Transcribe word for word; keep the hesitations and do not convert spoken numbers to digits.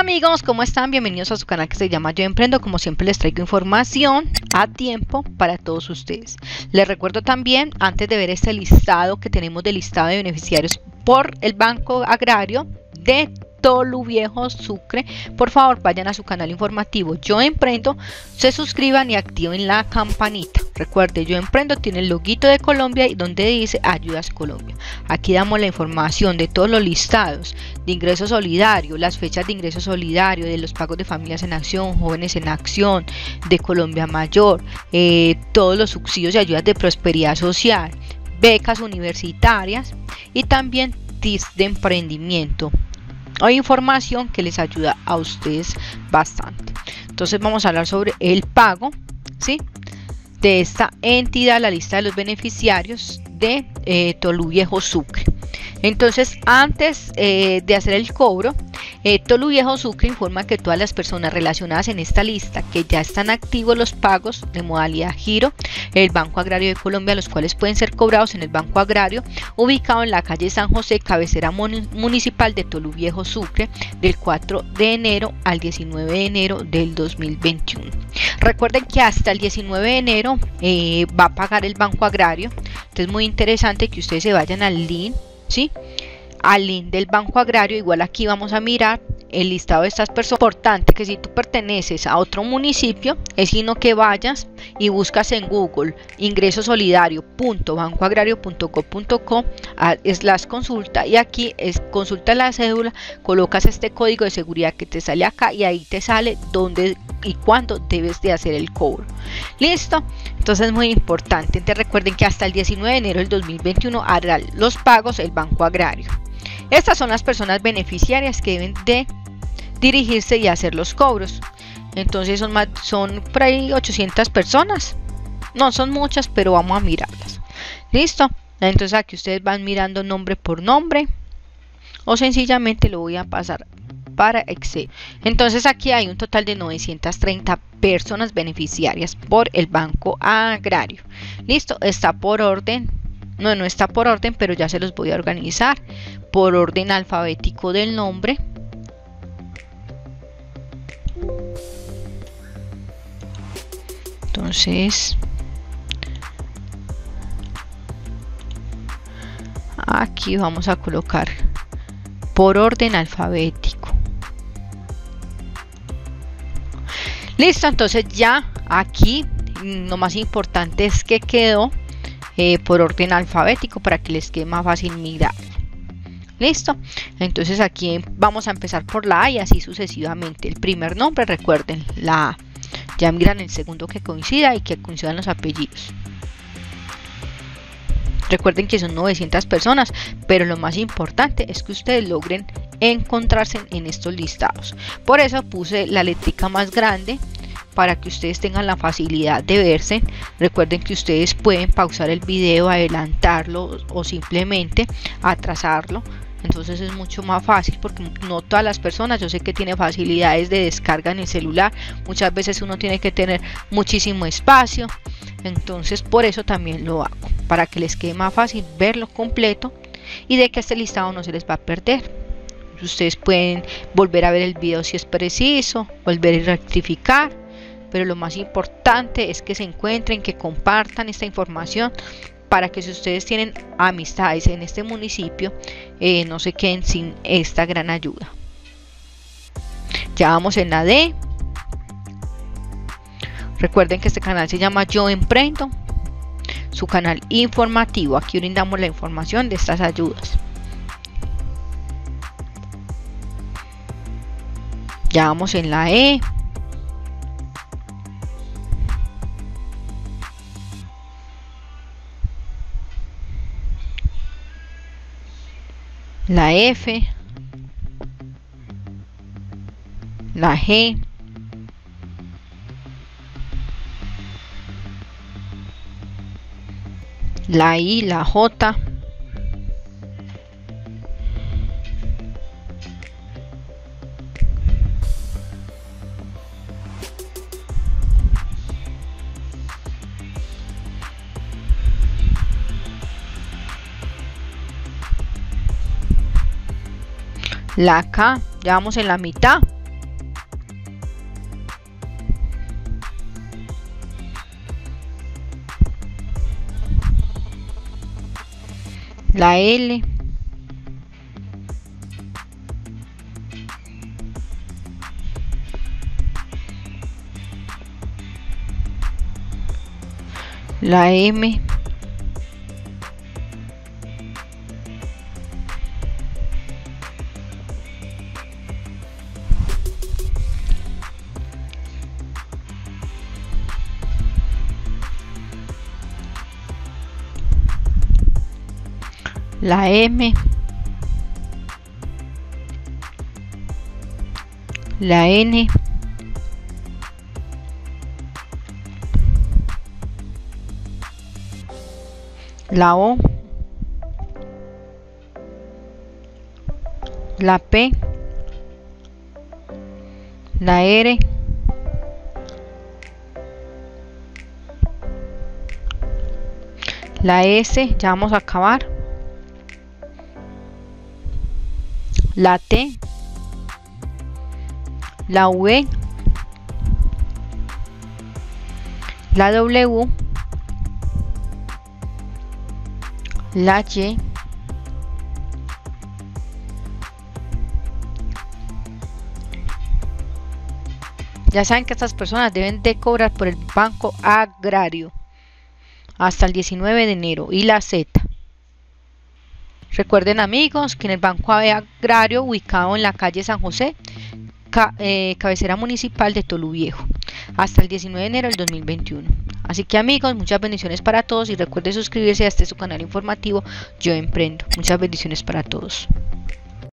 amigos, ¿cómo están? Bienvenidos a su canal que se llama Yo Emprendo. Como siempre les traigo información a tiempo para todos ustedes. Les recuerdo también, antes de ver este listado que tenemos de listado de beneficiarios por el Banco Agrario de Toluviejo, Sucre, por favor vayan a su canal informativo Yo Emprendo, se suscriban y activen la campanita. Recuerde, Yo Emprendo tiene el loguito de Colombia y donde dice Ayudas Colombia. Aquí damos la información de todos los listados de ingreso solidario, las fechas de ingreso solidario, de los pagos de familias en acción, jóvenes en acción, de Colombia Mayor, eh, todos los subsidios y ayudas de prosperidad social, becas universitarias y también tips de emprendimiento. Hay información que les ayuda a ustedes bastante. Entonces vamos a hablar sobre el pago, ¿sí?, de esta entidad, la lista de los beneficiarios de eh, Toluviejo, Sucre. Entonces, antes eh, de hacer el cobro, eh, Toluviejo, Sucre informa que todas las personas relacionadas en esta lista que ya están activos los pagos de modalidad giro, el Banco Agrario de Colombia, los cuales pueden ser cobrados en el Banco Agrario, ubicado en la calle San José, cabecera municipal de Toluviejo, Sucre, del cuatro de enero al diecinueve de enero del dos mil veintiuno. Recuerden que hasta el diecinueve de enero eh, va a pagar el Banco Agrario. Entonces, muy interesante que ustedes se vayan al link, ¿sí?, al link del Banco Agrario. Igual aquí vamos a mirar el listado de estas personas. Importante que si tú perteneces a otro municipio, es sino que vayas y buscas en Google ingreso solidario punto banco agrario punto gov punto co, es las consulta, y aquí es consulta la cédula, colocas este código de seguridad que te sale acá y ahí te sale dónde y cuándo debes de hacer el cobro. Listo. Entonces es muy importante. Entonces recuerden que hasta el diecinueve de enero del dos mil veintiuno hará los pagos el Banco Agrario. Estas son las personas beneficiarias que deben de dirigirse y hacer los cobros. Entonces son, más, son por ahí ochocientas personas. No son muchas, pero vamos a mirarlas. Listo. Entonces aquí ustedes van mirando nombre por nombre, o sencillamente lo voy a pasar para Excel. Entonces aquí hay un total de novecientas treinta personas beneficiarias por el Banco Agrario. Listo. Está por orden. No, no está por orden, pero ya se los voy a organizar por orden alfabético del nombre. Entonces, aquí vamos a colocar por orden alfabético. Listo. Entonces ya aquí lo más importante es que quedó eh, por orden alfabético para que les quede más fácil mirar. Listo. Entonces aquí vamos a empezar por la A y así sucesivamente. El primer nombre, recuerden, la A. Ya miran el segundo que coincida y que coincidan los apellidos. Recuerden que son novecientas personas, pero lo más importante es que ustedes logren encontrarse en estos listados. Por eso puse la letrica más grande para que ustedes tengan la facilidad de verse. Recuerden que ustedes pueden pausar el video, adelantarlo o simplemente atrasarlo. Entonces es mucho más fácil porque no todas las personas, yo sé que tiene facilidades de descarga en el celular, muchas veces uno tiene que tener muchísimo espacio, entonces por eso también lo hago, para que les quede más fácil verlo completo y de que este listado no se les va a perder. Ustedes pueden volver a ver el video si es preciso, volver a rectificar, pero lo más importante es que se encuentren, que compartan esta información, para que si ustedes tienen amistades en este municipio, eh, no se queden sin esta gran ayuda. Ya vamos en la D. Recuerden que este canal se llama Yo Emprendo, su canal informativo. Aquí brindamos la información de estas ayudas. Ya vamos en la E. La F, la G, la I, la J, la K, ya vamos en la mitad. la L, la M, la M, la N, la O, la P, la R, la S, ya vamos a acabar, la T, la V, la W, la Y, ya saben que estas personas deben de cobrar por el Banco Agrario hasta el diecinueve de enero, y la Z. Recuerden, amigos, que en el Banco Agrario, ubicado en la calle San José, ca eh, cabecera municipal de Tolú Viejo, hasta el diecinueve de enero del dos mil veintiuno. Así que, amigos, muchas bendiciones para todos y recuerden suscribirse a este su canal informativo Yo Emprendo. Muchas bendiciones para todos.